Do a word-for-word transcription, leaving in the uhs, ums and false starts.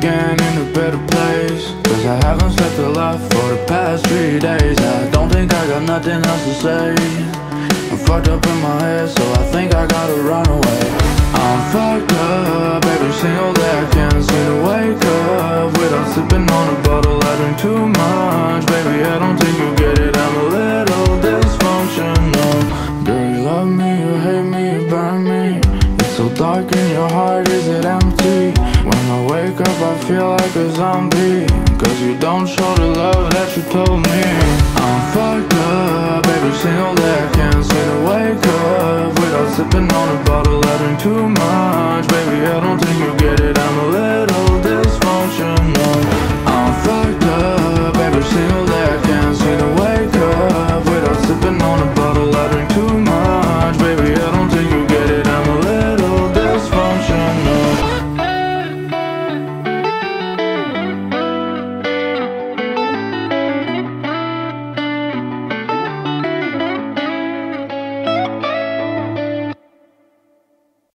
again in a better place, cause I haven't slept a lot for the past three days. I don't think I got nothing else to say. I'm fucked up in my head, so I think I gotta run away. I'm fucked up every single day. I can't seem to wake up without sipping on a bottle. I drink too much, baby, I don't think you get it. I'm a little dysfunctional. Do you love me, you hate me, you burn me? It's so dark in your heart, is it empty? When I wake up I feel like a zombie, cause you don't show the love that you told me. I'm fucked up every single day. I can't seem to wake up without sipping on a bottle. I drink too much, baby, I don't think